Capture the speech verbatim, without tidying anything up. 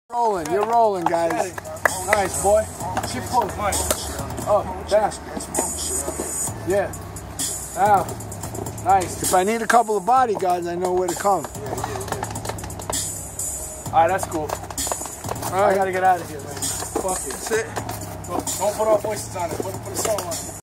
Rolling, you're rolling, guys. Nice, boy. Keep pulling. Oh, back. Yeah. Now. Nice. If I need a couple of bodyguards, I know where to come. Alright, that's cool. All right. I gotta get out of here, man. Fuck it. That's it. Don't put our voices on it. Put, put a song on it.